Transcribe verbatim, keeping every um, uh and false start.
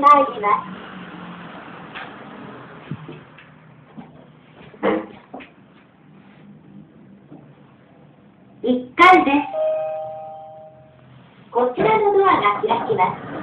参ります。いっかいです。こちらのドアが開きます。